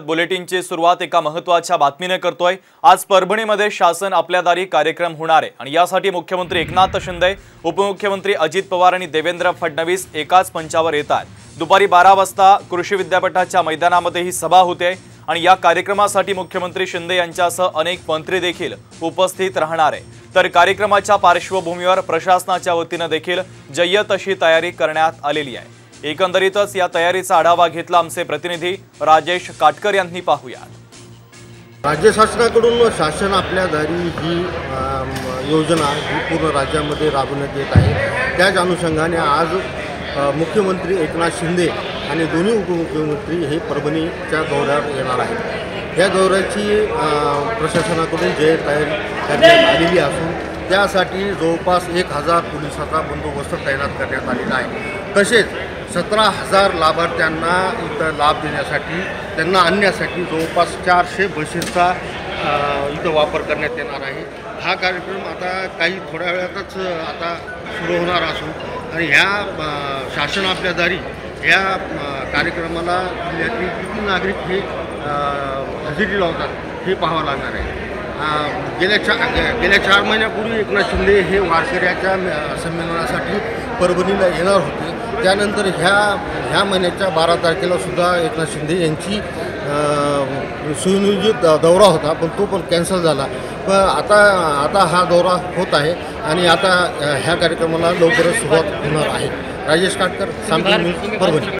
बुलेटिनची सुरुवात एका महत्त्वाच्या बातमीने करतोय। आज परभणीमध्ये शासन आपल्या दारी कार्यक्रम होणार आहे आणि यासाठी मुख्यमंत्री एकनाथ शिंदे, उपमुख्यमंत्री अजित पवार आणि देवेंद्र फडणवीस एकाच मंचावर येतात। दुपारी 12 वाजता कृषी विद्यापीठाच्या मैदानामध्ये ही सभा होते आणि या कार्यक्रमासाठी मुख्यमंत्री शिंदे यांच्यासह अनेक मंत्री देखील उपस्थित राहणार आहे। तर कार्यक्रमाच्या पार्श्वभूमीवर प्रशासनाच्या वतीने देखील जय्यत अशी तयारी करण्यात आलेली आहे। एकंदरीतच या तयारीचा आढावा घेतला आमचे प्रतिनिधी राजेश काटकर यांनी। पाहूया। राज्य शासनाकडून शासन आपल्या दारी ही योजना ही पूर्ण राज्यामध्ये राबवण्यात येत आहे। त्याच अनुषंगाने आज मुख्यमंत्री एकनाथ शिंदे आणि दोन्ही उपमुख्यमंत्री हे परभणीच्या दौऱ्यावर येणार आहेत। या दौऱ्याची प्रशासनाकडून तयारी करण्यात आलेली असून त्यासाठी जवळपास 1000 पोलिसांचा बंदोबस्त तैनात करण्यात आलेला आहे। तसेच 17,000 लाभार्थ्यांना इथं लाभ देण्यासाठी त्यांना आणण्यासाठी जवळपास 400 बसेसचा इथं वापर करण्यात येणार आहे। हा कार्यक्रम आता काही थोड्या वेळातच आता सुरू होणार असून आणि ह्या शासन आपल्या दारी या कार्यक्रमाला जिल्ह्यातील किती नागरिक हे हजेरी लावतात हे पाहावं लागणार आहे। गेल्या 4 महिन्यापूर्वी एकनाथ शिंदे हे वारकऱ्याच्या संमेलनासाठी परभणीला येणार होते। त्यानंतर ह्या महिन्याच्या 12 तारखेला सुद्धा एकनाथ शिंदे यांची सुनियोजित दौरा होता, पण तो पण कॅन्सल झाला। पण आता हा दौरा होत आहे आणि आता ह्या कार्यक्रमाला लवकरच सुरुवात होणार आहे। राजेश काटकर, सामना न्यूज, परभणी।